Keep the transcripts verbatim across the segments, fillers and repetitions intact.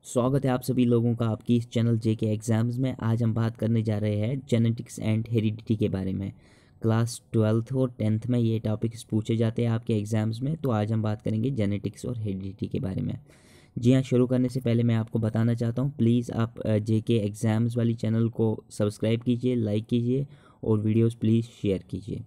स्वागत है आप सभी लोगों का आपकी इस चैनल जे के एग्ज़ाम्स में। आज हम बात करने जा रहे हैं जेनेटिक्स एंड हेरिडिटी के बारे में। क्लास ट्वेल्थ और टेंथ में ये टॉपिक्स पूछे जाते हैं आपके एग्ज़ाम्स में, तो आज हम बात करेंगे जेनेटिक्स और हेरिडिटी के बारे में। जी हाँ, शुरू करने से पहले मैं आपको बताना चाहता हूँ, प्लीज़ आप जे के एग्ज़ाम्स वाली चैनल को सब्सक्राइब कीजिए, लाइक कीजिए और वीडियोज़ प्लीज़ शेयर कीजिए।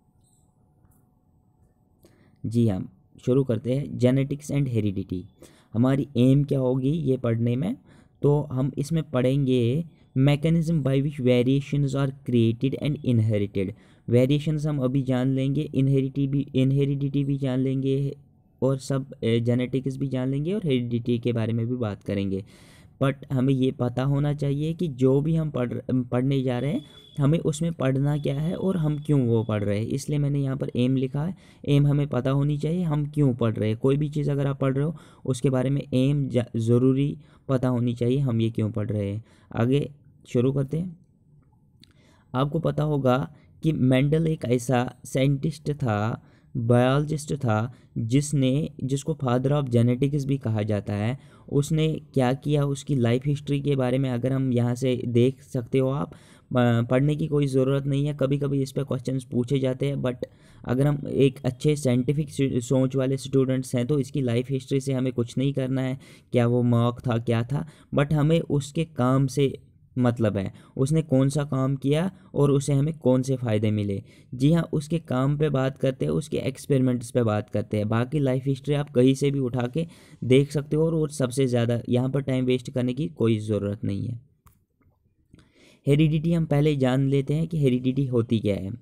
जी हाँ, शुरू करते हैं। जेनेटिक्स एंड हेरिडिटी हमारी एम क्या होगी ये पढ़ने में, तो हम इसमें पढ़ेंगे mechanism by which variations are created and inherited. Variations हम अभी जान लेंगे, इनहेरिटी भी इनहेरिडिटी भी जान लेंगे और सब जेनेटिक्स भी जान लेंगे और हेरिडिटी के बारे में भी बात करेंगे। बट हमें ये पता होना चाहिए कि जो भी हम पढ़ पढ़ने जा रहे हैं हमें उसमें पढ़ना क्या है और हम क्यों वो पढ़ रहे हैं। इसलिए मैंने यहाँ पर एम लिखा है। एम हमें पता होनी चाहिए हम क्यों पढ़ रहे हैं। कोई भी चीज़ अगर आप पढ़ रहे हो उसके बारे में एम ज़रूरी पता होनी चाहिए, हम ये क्यों पढ़ रहे हैं। आगे शुरू करते हैं। आपको पता होगा कि मेंडल एक ऐसा साइंटिस्ट था, बायोलॉजिस्ट था, जिसने जिसको फादर ऑफ जेनेटिक्स भी कहा जाता है। उसने क्या किया, उसकी लाइफ हिस्ट्री के बारे में अगर हम यहाँ से देख सकते हो आप, पढ़ने की कोई ज़रूरत नहीं है। कभी कभी इस पर क्वेश्चंस पूछे जाते हैं, बट अगर हम एक अच्छे साइंटिफिक सोच वाले स्टूडेंट्स हैं तो इसकी लाइफ हिस्ट्री से हमें कुछ नहीं करना है, क्या वो मॉक था क्या था, बट हमें उसके काम से मतलब है, उसने कौन सा काम किया और उसे हमें कौन से फ़ायदे मिले। जी हाँ, उसके काम पे बात करते हैं, उसके एक्सपेरिमेंट्स पे बात करते हैं। बाकी लाइफ हिस्ट्री आप कहीं से भी उठा के देख सकते हो और सबसे ज़्यादा यहाँ पर टाइम वेस्ट करने की कोई ज़रूरत नहीं है। हेरिडिटी हम पहले जान लेते हैं कि हेरिडिटी होती क्या है।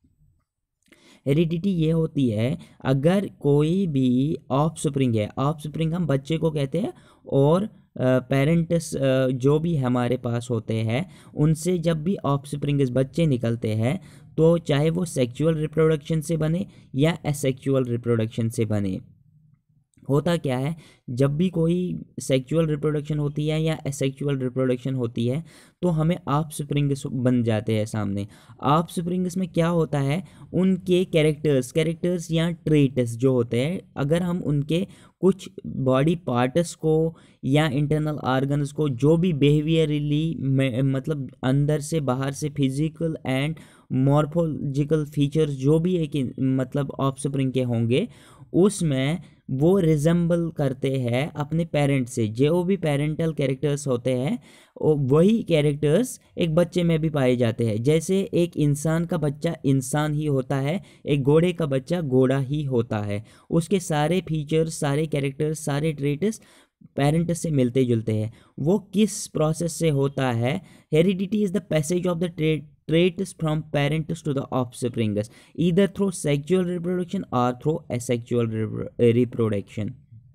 हेरिडिटी ये होती है अगर कोई भी ऑफस्प्रिंग है, ऑफस्प्रिंग हम बच्चे को कहते हैं, और पेरेंट्स जो भी हमारे पास होते हैं उनसे जब भी ऑफस्प्रिंग बच्चे निकलते हैं तो चाहे वो सेक्सुअल रिप्रोडक्शन से बने या एसेक्सुअल रिप्रोडक्शन से बने। होता क्या है, जब भी कोई सेक्सुअल रिप्रोडक्शन होती है या एसेक्सुअल रिप्रोडक्शन होती है तो हमें ऑफस्प्रिंग्स बन जाते हैं सामने। ऑफस्प्रिंग्स में क्या होता है, उनके कैरेक्टर्स कैरेक्टर्स या ट्रेट्स जो होते हैं, अगर हम उनके कुछ बॉडी पार्ट्स को या इंटरनल ऑर्गन्स को जो भी बिहेवियरली मतलब अंदर से बाहर से फिजिकल एंड मॉर्फोलॉजिकल फीचर्स जो भी एक मतलब ऑफस्प्रिंग के होंगे उसमें वो रिजेंबल करते हैं अपने पेरेंट्स से। जो भी पेरेंटल कैरेक्टर्स होते हैं वही कैरेक्टर्स एक बच्चे में भी पाए जाते हैं। जैसे एक इंसान का बच्चा इंसान ही होता है, एक घोड़े का बच्चा घोड़ा ही होता है। उसके सारे फीचर्स, सारे कैरेक्टर्स, सारे ट्रेट्स पेरेंट से मिलते जुलते हैं। वो किस प्रोसेस से होता है? Heredity is the passage of the trait traits from parents to the offspring, either through sexual reproduction or through asexual reproduction।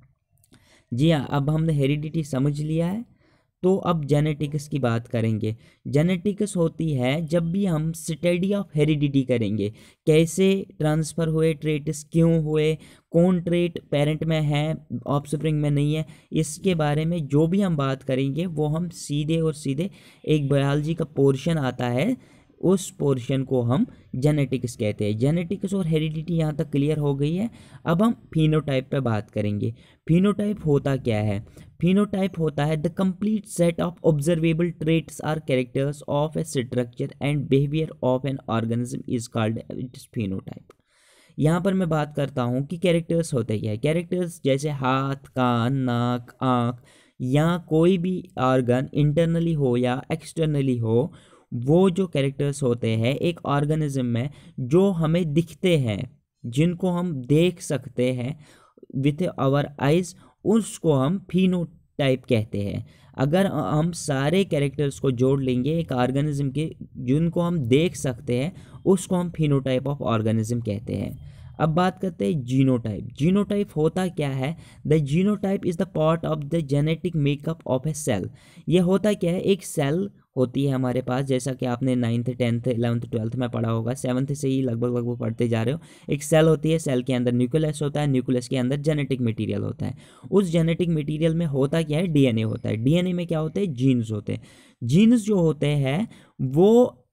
जी हाँ, अब हमने हेरिडिटी समझ लिया है तो अब जेनेटिक्स की बात करेंगे। जेनेटिक्स होती है जब भी हम स्टडी ऑफ हेरिडिटी करेंगे, कैसे ट्रांसफ़र हुए ट्रेट्स, क्यों हुए, कौन ट्रेट पेरेंट में है ऑफस्प्रिंग में नहीं है, इसके बारे में जो भी हम बात करेंगे वो हम सीधे और सीधे एक बायोलॉजी का पोर्शन आता है, उस पोर्शन को हम जेनेटिक्स कहते हैं। जेनेटिक्स और हेरिडिटी यहाँ तक क्लियर हो गई है। अब हम फिनोटाइप पे बात करेंगे। फिनोटाइप होता क्या है? फिनोटाइप होता है the complete set of observable traits or characters of a structure and behaviour of an organism is called its phenotype. यहाँ पर मैं बात करता हूँ कि कैरेक्टर्स होते क्या है। कैरेक्टर्स जैसे हाथ, कान, नाक, आँख या कोई भी ऑर्गन इंटरनली हो या एक्सटर्नली हो, वो जो कैरेक्टर्स होते हैं एक ऑर्गेनिज्म में जो हमें दिखते हैं, जिनको हम देख सकते हैं विथ आवर आइज, उसको हम फिनोटाइप कहते हैं। अगर हम सारे कैरेक्टर्स को जोड़ लेंगे एक ऑर्गेनिज्म के जिनको हम देख सकते हैं, उसको हम फिनोटाइप ऑफ ऑर्गेनिज्म कहते हैं। अब बात करते हैं जीनोटाइप। जीनोटाइप होता क्या है? The genotype is the part of the genetic makeup of a cell. ये होता क्या है, एक सेल होती है हमारे पास, जैसा कि आपने नाइन्थ, टेंथ, इलेवंथ, ट्वेल्थ में पढ़ा होगा, सेवन्थ से ही लगभग लगभग पढ़ते जा रहे हो। एक सेल होती है, सेल के अंदर न्यूक्लियस होता है, न्यूक्लियस के अंदर जेनेटिक मटेरियल होता है। उस जेनेटिक मटेरियल में होता क्या है? डीएनए होता है। डीएनए में क्या होते हैं? जीन्स होते हैं। जीन्स जो होते हैं वो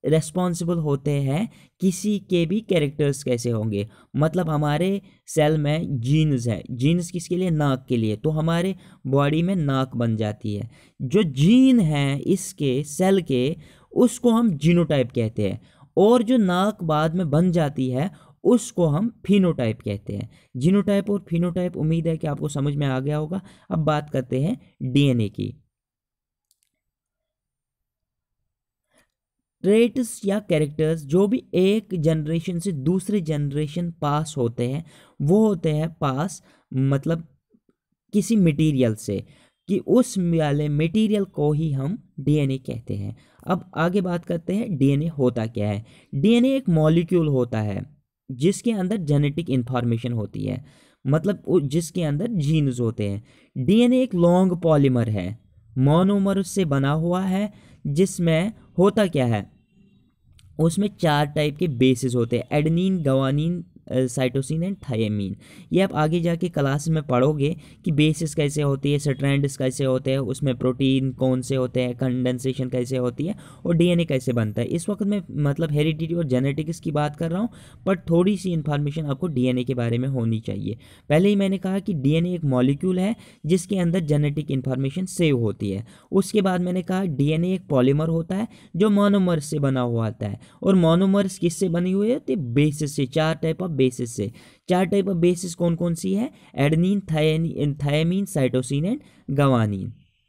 रेस्पॉन्सिबल होते हैं किसी के भी कैरेक्टर्स कैसे होंगे। मतलब हमारे सेल में जीन्स है, जीन्स किसके लिए, नाक के लिए, तो हमारे बॉडी में नाक बन जाती है। जो जीन है इसके सेल के उसको हम जीनोटाइप कहते हैं, और जो नाक बाद में बन जाती है उसको हम फिनोटाइप कहते हैं। जीनोटाइप और फिनोटाइप, उम्मीद है कि आपको समझ में आ गया होगा। अब बात करते हैं डीएनए की। ट्रेट्स या कैरेक्टर्स जो भी एक जनरेशन से दूसरे जनरेशन पास होते हैं वो होते हैं पास मतलब किसी मटेरियल से, कि उस वाले मटेरियल को ही हम डीएनए कहते हैं। अब आगे बात करते हैं डीएनए होता क्या है। डीएनए एक मॉलिक्यूल होता है जिसके अंदर जेनेटिक इंफॉर्मेशन होती है, मतलब जिसके अंदर जीन्स होते हैं। डीएनए एक लॉन्ग पॉलीमर है, मोनोमर से बना हुआ है, जिसमें होता क्या है, उसमें चार टाइप के बेसिस होते हैं, adenine, guanine, cytosine and thymine. ये आप आगे जाके क्लास में पढ़ोगे कि बेसिस कैसे होती है, स्ट्रैंड्स कैसे होते हैं, उसमें प्रोटीन कौन से होते हैं, कंडेंसेशन कैसे होती है, और डीएनए कैसे बनता है। इस वक्त मैं मतलब हेरिडिटी और जेनेटिक्स की बात कर रहा हूँ, पर थोड़ी सी इन्फॉर्मेशन आपको डीएनए के बारे में होनी चाहिए। पहले ही मैंने कहा कि डीएनए एक मॉलिक्यूल है जिसके अंदर जेनेटिक इन्फॉर्मेशन सेव होती है। उसके बाद मैंने कहा डीएनए एक पॉलीमर होता है जो मोनोमर से बना हुआ आता है, और मोनोमर्स किससे बनी हुई होती है, बेसिस से, चार टाइप ऑफ बेसिस से। चार टाइप ऑफ बेसिस कौन कौन सी है, adenine, thymine, cytosine and guanine.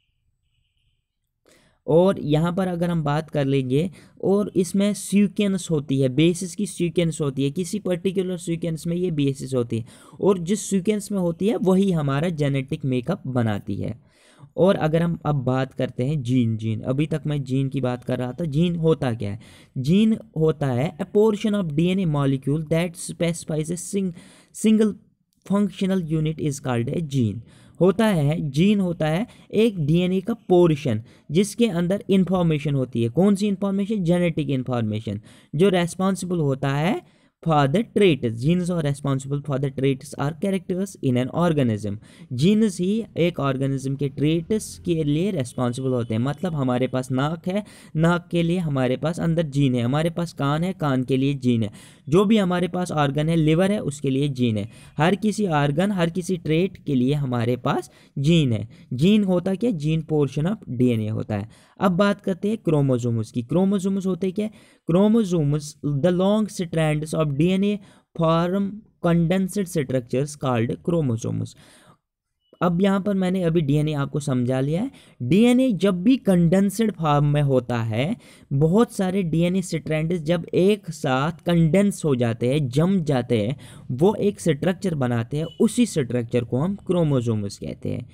और यहाँ पर अगर हम बात कर लेंगे, और इसमें सीक्वेंस होती है, बेसिस की सीक्वेंस होती है, किसी पर्टिकुलर सीक्वेंस में ये बेसिस होती है, और जिस सीक्वेंस में होती है वही हमारा जेनेटिक मेकअप बनाती है। और अगर हम अब बात करते हैं जीन, जीन अभी तक मैं जीन की बात कर रहा था। जीन होता क्या है, जीन होता है a portion of DNA molecule that specifies a single functional unit is called a gene. होता है जीन होता है एक डीएनए का पोर्शन जिसके अंदर इंफॉर्मेशन होती है। कौन सी इंफॉर्मेशन, जेनेटिक इंफॉर्मेशन, जो रेस्पॉन्सिबल होता है for the traits. Genes are responsible for the traits or characters in an organism. Genes ही एक organism के traits के लिए responsible होते हैं। मतलब हमारे पास नाक है, नाक के लिए हमारे पास अंदर जीन है, हमारे पास कान है, कान के लिए जीन है, जो भी हमारे पास ऑर्गन है, लिवर है, उसके लिए जीन है। हर किसी ऑर्गन, हर किसी ट्रेट के लिए हमारे पास जीन है। जीन होता क्या, जीन पोर्शन ऑफ डीएनए होता है। अब बात करते हैं क्रोमोसोम्स की। क्रोमोसोम्स होते क्या, chromosomes the long strands of DNA form condensed structures called chromosomes. अब यहाँ पर मैंने अभी डीएनए आपको समझा लिया है। डीएनए जब भी कंडेंस्ड फॉर्म में होता है, बहुत सारे डीएनए स्ट्रैंड्स जब एक साथ कंडेंस हो जाते हैं, जम जाते हैं, वो एक स्ट्रक्चर बनाते हैं, उसी स्ट्रक्चर को हम क्रोमोसोम्स कहते हैं।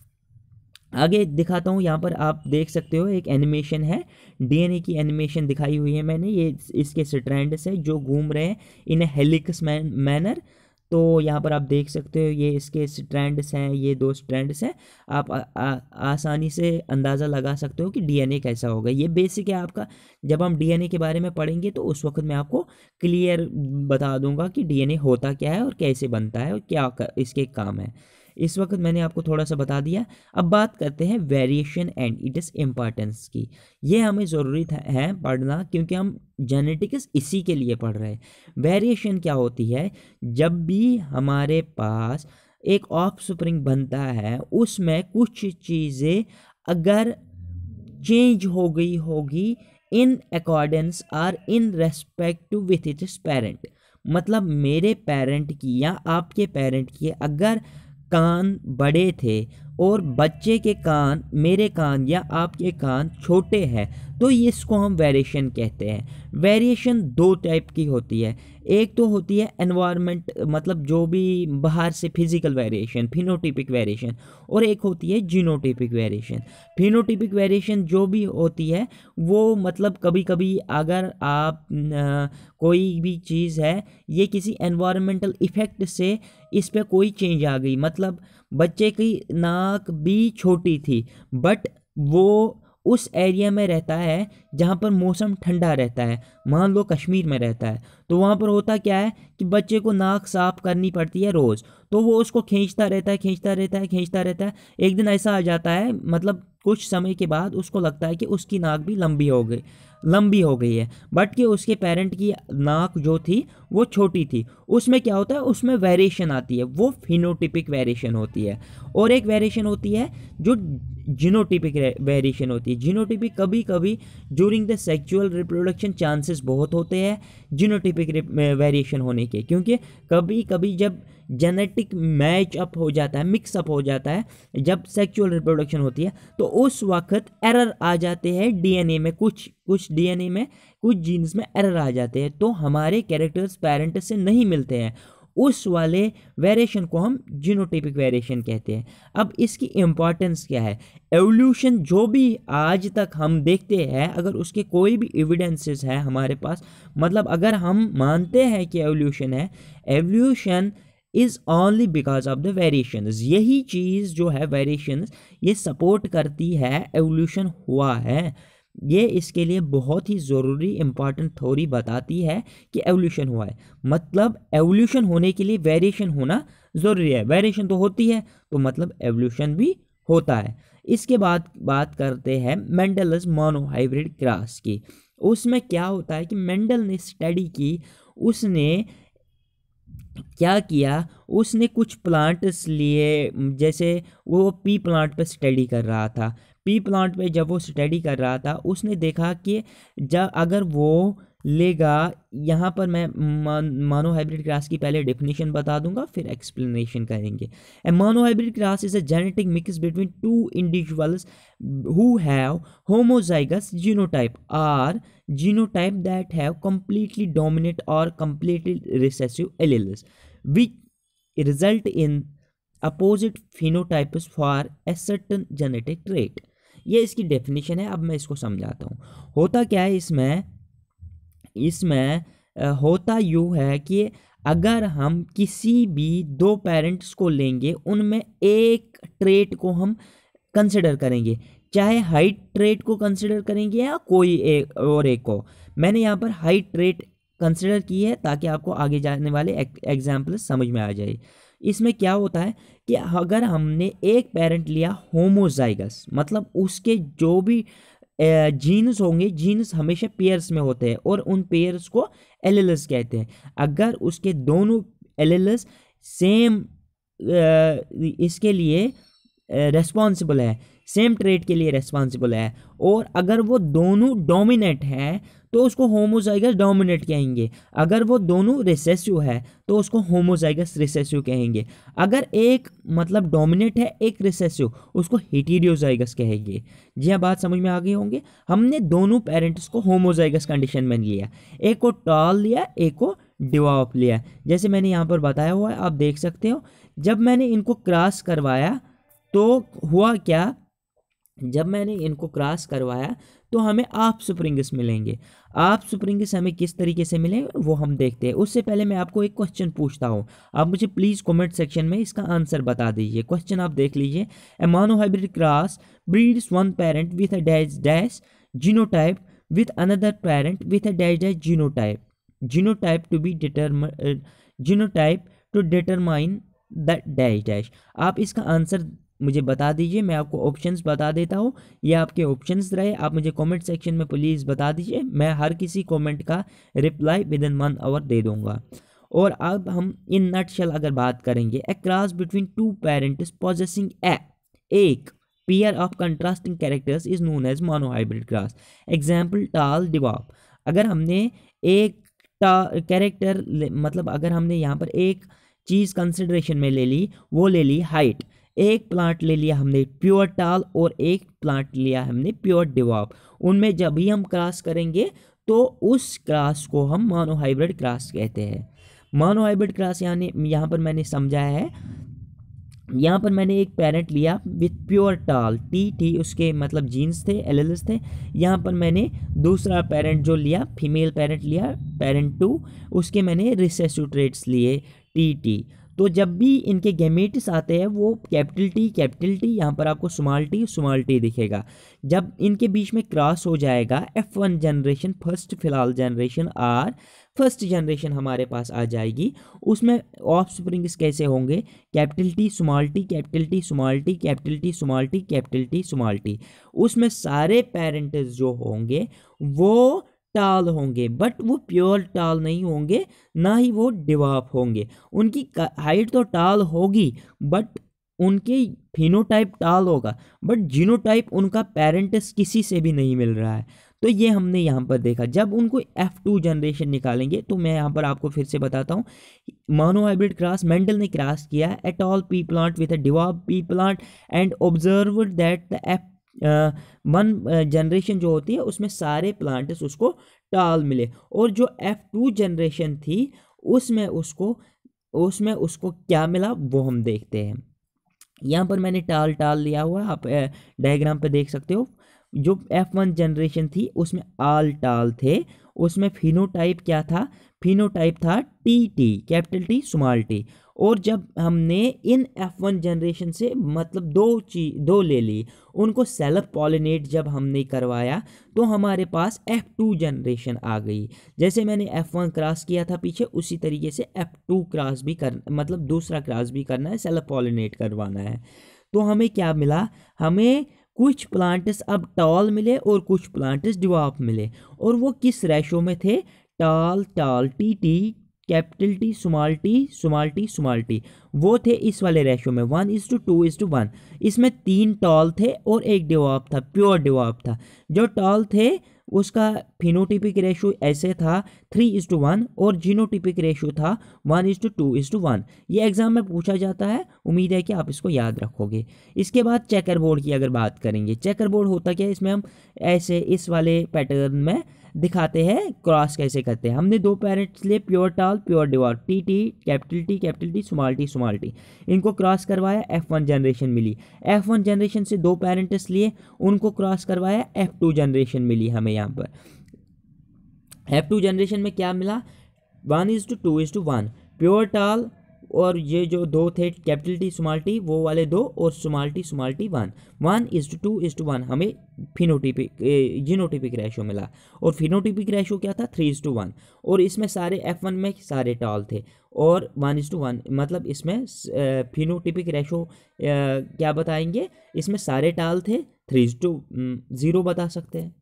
आगे दिखाता हूँ, यहाँ पर आप देख सकते हो एक एनिमेशन है, डीएनए की एनिमेशन दिखाई हुई है मैंने। ये इसके स्ट्रैंड्स है जो घूम रहे हैं इन हेलिक्स मैनर। तो यहाँ पर आप देख सकते हो ये इसके स्ट्रैंड्स हैं, ये दो स्ट्रैंड्स हैं। आप आ, आ, आसानी से अंदाज़ा लगा सकते हो कि डीएनए कैसा होगा। ये बेसिक है आपका। जब हम डीएनए के बारे में पढ़ेंगे तो उस वक्त मैं आपको क्लियर बता दूंगा कि डीएनए होता क्या है और कैसे बनता है और क्या कर, इसके काम है। इस वक्त मैंने आपको थोड़ा सा बता दिया। अब बात करते हैं वेरिएशन एंड इट्स इम्पॉर्टेंस की। ये हमें ज़रूरी है पढ़ना, क्योंकि हम जेनेटिक्स इसी के लिए पढ़ रहे हैं। वेरिएशन क्या होती है, जब भी हमारे पास एक ऑफस्प्रिंग बनता है, उसमें कुछ चीज़ें अगर चेंज हो गई होगी इन अकॉर्डेंस और in respect to with its parent. मतलब मेरे पेरेंट की या आपके पेरेंट की अगर कान बड़े थे और बच्चे के कान, मेरे कान या आपके कान छोटे हैं, तो इसको हम वेरिएशन कहते हैं। वेरिएशन दो टाइप की होती है। एक तो होती है एनवायरनमेंट, मतलब जो भी बाहर से फिजिकल वेरिएशन, फिनोटिपिक वेरिएशन, और एक होती है जीनोटिपिक वेरिएशन। फिनोटिपिक वेरिएशन जो भी होती है वो मतलब कभी कभी अगर आप न, कोई भी चीज़ है, ये किसी एनवायरमेंटल इफ़ेक्ट से इस पर कोई चेंज आ गई, मतलब बच्चे की नाक भी छोटी थी बट वो उस एरिया में रहता है जहाँ पर मौसम ठंडा रहता है, मान लो कश्मीर में रहता है, तो वहाँ पर होता क्या है कि बच्चे को नाक साफ करनी पड़ती है रोज़, तो वो उसको खींचता रहता है खींचता रहता है खींचता रहता है। एक दिन ऐसा आ जाता है, मतलब कुछ समय के बाद उसको लगता है कि उसकी नाक भी लंबी हो गई, लंबी हो गई है, बट कि उसके पेरेंट की नाक जो थी वो छोटी थी। उसमें क्या होता है, उसमें वेरिएशन आती है, वो फिनोटिपिक वेरिएशन होती है। और एक वेरिएशन होती है जो जीनोटिपिक वेरिएशन होती है। जीनोटिपिक कभी कभी during the sexual reproduction chances बहुत होते हैं जीनोटिपिक वेरिएशन होने के, क्योंकि कभी कभी जब जेनेटिक मैच अप हो जाता है, मिक्स अप हो जाता है, जब सेक्सुअल रिप्रोडक्शन होती है तो उस वक्त एरर आ जाते हैं डीएनए में, कुछ कुछ डीएनए में कुछ जीन्स में एरर आ जाते हैं, तो हमारे कैरेक्टर्स पेरेंट से नहीं मिलते हैं। उस वाले वेरिएशन को हम जीनोटिपिक वेरिएशन कहते हैं। अब इसकी इंपॉर्टेंस क्या है, एवोल्यूशन जो भी आज तक हम देखते हैं, अगर उसके कोई भी एविडेंसेस है हमारे पास, मतलब अगर हम मानते हैं कि एवोल्यूशन है, evolution is only because of the variations. यही चीज़ जो है वेरिएशंस, ये सपोर्ट करती है एवोल्यूशन हुआ है। ये इसके लिए बहुत ही ज़रूरी इंपॉर्टेंट थ्योरी बताती है कि एवोल्यूशन हुआ है, मतलब एवोल्यूशन होने के लिए वेरिएशन होना ज़रूरी है। वेरिएशन तो होती है तो मतलब एवोल्यूशन भी होता है। इसके बाद बात करते हैं मेंडल्स मोनोहाइब्रिड क्रॉस की। उसमें क्या होता है कि मेंडल ने स्टडी की, उसने क्या किया, उसने कुछ प्लांट्स लिए, जैसे वो पी प्लांट पे स्टडी कर रहा था। पी प्लांट पे जब वो स्टडी कर रहा था, उसने देखा कि जब अगर वो लेगा, यहाँ पर मैं मोनोहाइब्रिड क्रॉस की पहले डेफिनेशन बता दूंगा, फिर एक्सप्लेनेशन करेंगे। A monohybrid cross is a genetic mix between two individuals who have homozygous genotype और genotype that have completely dominant or completely recessive alleles which result in opposite phenotypes for a certain genetic trait। ये इसकी definition है। अब मैं इसको समझाता हूँ। होता क्या है इसमें, इसमें होता यूँ है कि अगर हम किसी भी दो पेरेंट्स को लेंगे, उनमें एक ट्रेट को हम कंसिडर करेंगे, चाहे हाइट ट्रेट को कंसिडर करेंगे या कोई एक और एक को। मैंने यहाँ पर हाइट ट्रेट कंसिडर की है ताकि आपको आगे जाने वाले एग्जाम्पल समझ में आ जाए। इसमें क्या होता है कि अगर हमने एक पेरेंट लिया होमोजाइगस, मतलब उसके जो भी जीन्स होंगे, जीन्स हमेशा पेयर्स में होते हैं और उन पेयर्स को एलेल्स कहते हैं। अगर उसके दोनों एलेल्स सेम इसके लिए रेस्पॉन्सिबल है, सेम ट्रेट के लिए रेस्पॉन्सिबल है, और अगर वो दोनों डोमिनेट है तो उसको होमोजाइगस डोमिनेट कहेंगे। अगर वो दोनों रिसेसिव है तो उसको होमोजाइगस रिसेसिव कहेंगे। अगर एक मतलब डोमिनेट है, एक रिसेसिव, उसको हेटेरोजाइगस कहेंगे। जी हाँ, बात समझ में आ गई होंगे। हमने दोनों पेरेंट्स को होमोजाइगस कंडीशन में लिया, एक को टॉल लिया, एक को डिवॉर्फ लिया, जैसे मैंने यहाँ पर बताया हुआ है, आप देख सकते हो। जब मैंने इनको क्रॉस करवाया तो हुआ क्या, जब मैंने इनको क्रॉस करवाया तो हमें आप स्प्रिंग्स मिलेंगे। आप स्प्रिंग्स हमें किस तरीके से मिलेंगे वो हम देखते हैं। उससे पहले मैं आपको एक क्वेश्चन पूछता हूँ, आप मुझे प्लीज़ कमेंट सेक्शन में इसका आंसर बता दीजिए। क्वेश्चन आप देख लीजिए। A monohybrid cross breeds one parent with a dash dash genotype with another parent with a dash dash genotype genotype to be determine genotype to determine the dash dash. आप इसका answer मुझे बता दीजिए। मैं आपको ऑप्शंस बता देता हूँ, ये आपके ऑप्शंस रहे, आप मुझे कमेंट सेक्शन में प्लीज़ बता दीजिए। मैं हर किसी कमेंट का reply within one hour दे दूँगा। और अब हम इन नटशेल अगर बात करेंगे, a cross between two parents possessing a एक pair of contrasting characters is known as monohybrid cross. Example tall dwarf. अगर हमने एक कैरेक्टर मतलब अगर हमने यहाँ पर एक चीज़ कंसिडरेशन में ले ली, वो ले ली हाइट। एक प्लांट ले लिया हमने प्योर टाल और एक प्लांट लिया हमने प्योर डिवॉर्फ। उनमें जब भी हम क्रॉस करेंगे तो उस क्रॉस को हम मोनोहाइब्रिड क्रॉस कहते हैं। मोनोहाइब्रिड क्रॉस यानी यहाँ पर मैंने समझाया है, यहाँ पर मैंने एक पेरेंट लिया with pure tall, T T उसके मतलब जीन्स थे, एलेल्स थे। यहाँ पर मैंने दूसरा पेरेंट जो लिया, फीमेल पेरेंट लिया, पेरेंट टू, उसके मैंने रिसेसिव ट्रेट्स लिए, टी टी। तो जब भी इनके गैमेट्स आते हैं वो कैपिटल टी कैपिटल टी, यहाँ पर आपको स्मॉल टी स्मॉल टी दिखेगा। जब इनके बीच में क्रॉस हो जाएगा F one generation, first filial generation or first generation हमारे पास आ जाएगी, उसमें ऑफस्प्रिंग्स कैसे होंगे, capital T small T capital T small T capital T small T capital T small T. उसमें सारे पेरेंट्स जो होंगे वो टाल होंगे, बट वो प्योर टाल नहीं होंगे, ना ही वो डिवार्फ होंगे। उनकी हाइट तो टाल होगी बट उनके फिनोटाइप टाल होगा, बट जीनोटाइप उनका पेरेंट्स किसी से भी नहीं मिल रहा है। तो ये हमने यहाँ पर देखा। जब उनको एफ टू जनरेशन निकालेंगे तो मैं यहाँ पर आपको फिर से बताता हूँ, मोनोहाइब्रिड क्रॉस मेंडल ने क्रॉस किया a tall pea plant with a dwarf pea plant and observed that the F one generation जो होती है उसमें सारे प्लांट्स उसको टाल मिले, और जो एफ टू जनरेशन थी उसमें उसको उसमें उसको क्या मिला वो हम देखते हैं। यहाँ पर मैंने टाल टाल लिया हुआ है, आप डायग्राम पे देख सकते हो। जो एफ वन जनरेशन थी उसमें आल टाल थे, उसमें फिनोटाइप क्या था, फिनोटाइप था T T capital T small T. और जब हमने इन एफ वन जनरेशन से मतलब दो चीज दो ले ली, उनको सेल्फ पॉलिनेट जब हमने करवाया तो हमारे पास एफ टू जनरेशन आ गई। जैसे मैंने एफ वन क्रॉस किया था पीछे, उसी तरीके से एफ टू क्रॉस भी कर मतलब दूसरा क्रॉस भी करना है, सेल्फ पॉलिनेट करवाना है। तो हमें क्या मिला, हमें कुछ प्लांट्स अब टॉल मिले और कुछ प्लांट्स डिवार्फ मिले, और वो किस रेशो में थे, tall tall T T capital T small T small T small T, वो थे इस वाले रेशो में one is to two two to to. One तीन टॉल थे और एक डिवार्फ था, प्योर डिवार्फ था। जो टॉल थे उसका फिनोटिपिक रेशो ऐसे था थ्री इज टू वन, और जीनोटिपिक रेशो था one is to two two to to. One exam में पूछा जाता है, उम्मीद है कि आप इसको याद रखोगे। इसके बाद चेकर बोर्ड की अगर बात करेंगे, चेकर बोर्ड होता क्या है, इसमें हम ऐसे इस वाले पैटर्न में दिखाते हैं क्रॉस कैसे करते हैं। हमने दो पेरेंट्स लिए, pure tall pure dwarf, T T capital T capital T small T small T, इनको क्रॉस करवाया, एफ वन जनरेशन मिली। एफ वन जनरेशन से दो पेरेंट्स लिए, उनको क्रॉस करवाया, एफ टू जनरेशन मिली हमें। यहाँ पर एफ टू जनरेशन में क्या मिला, one is to two two to to, pure tall और ये जो दो थे कैपिटल टी स्मॉल टी वो वाले दो, और small T small T one, one is to two two to to one phenotypic genotypic ratio मिला। और फिनोटिपिक रेशो क्या था, थ्री इज टू वन, और इसमें सारे एफ वन में सारे टाल थे, और वन इज टू वन मतलब इसमें फिनोटिपिक रेशो क्या बताएंगे, इसमें सारे टाल थे, थ्री इज टू ज़ीरो बता सकते हैं,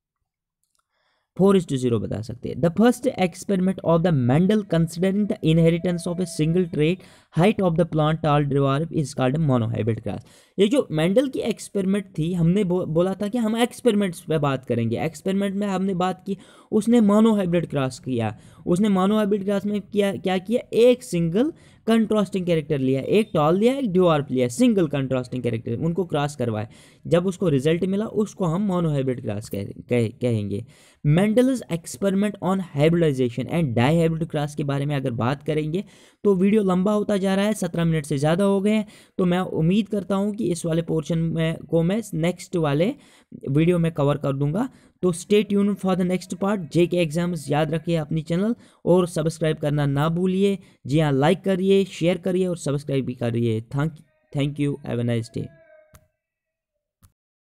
फोर इज टू जीरो बता सकते हैं। The first experiment of the Mendel considering the inheritance of a single trait height of the plant tall dwarf is called monohybrid cross. ये जो Mendel की experiment थी, हमने बो, बोला था कि हम एक्सपेरिमेंट्स पे बात करेंगे। एक्सपेरिमेंट में हमने बात की, उसने मोनोहाइब्रिड क्रॉस किया। उसने मोनोहाइब्रिड क्रॉस में किया क्या किया, एक सिंगल कंट्रास्टिंग कैरेक्टर लिया, एक टॉल लिया एक डिवार्फ लिया, सिंगल कंट्रास्टिंग कैरेक्टर, उनको क्रॉस करवाए। जब उसको रिजल्ट मिला उसको हम मोनोहाइब्रिड क्रॉस कह, कह, कहेंगे। Mendel's experiment on hybridization and dihybrid cross के बारे में अगर बात करेंगे तो वीडियो लंबा होता जा रहा है, सत्रह मिनट से ज़्यादा हो गए हैं। तो मैं उम्मीद करता हूं कि इस वाले पोर्शन में को मैं नेक्स्ट वाले वीडियो में कवर कर दूंगा। तो stay tuned for the next part. जे के एग्जाम्स याद रखिए अपनी चैनल, और सब्सक्राइब करना ना भूलिए। जी हाँ, लाइक करिए, शेयर करिए और सब्सक्राइब भी करिए। Thank thank you, have a nice day.